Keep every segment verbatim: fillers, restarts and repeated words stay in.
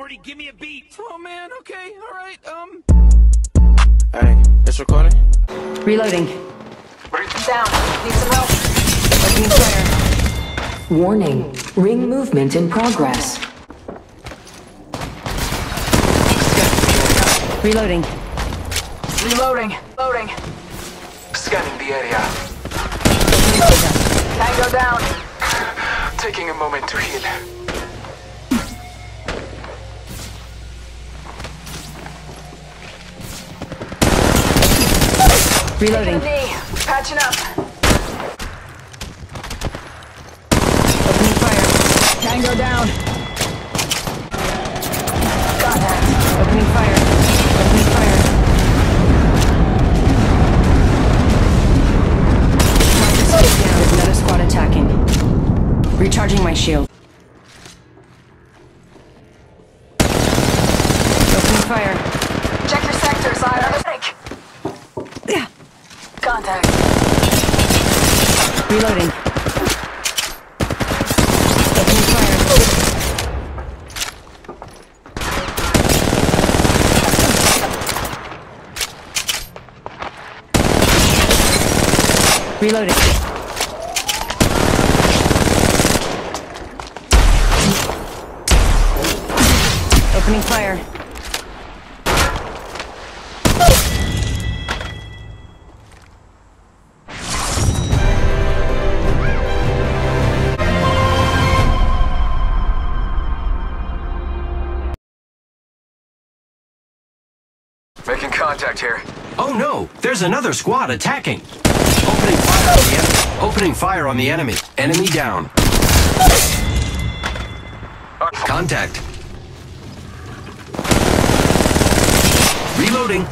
Morty, give me a beat. Oh man, okay, alright, um... Hey, it's recording? Reloading. Down. Need some help. Opening fire. Warning. Ring movement in progress. Reloading. Reloading. Loading. Scanning the area. Tango down. Taking a moment to heal. Reloading. Knee. Patching up. Opening fire. Tango down. Contact. Opening fire. Opening fire. Target down. There's another squad attacking. Recharging my shield. Opening fire. Check your sectors. I have a break. Yeah. Contact. Reloading. Opening fire. Reloading. Opening fire. Making contact here. Oh no, there's another squad attacking. Opening fire on the enemy. Opening fire on the enemy. Enemy down. Contact. Reloading.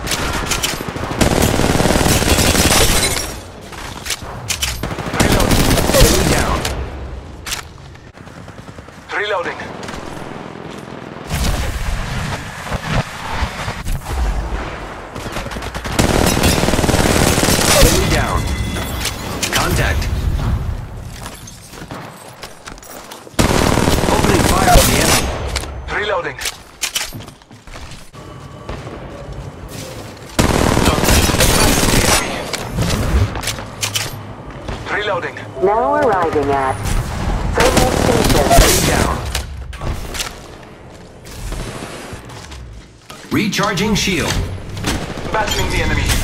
Enemy down. Reloading. Enemy down. Contact. Opening fire on the enemy. Reloading. Reloading. Now arriving at Thermal Station. Enemy down. Recharging shield. Battling the enemy.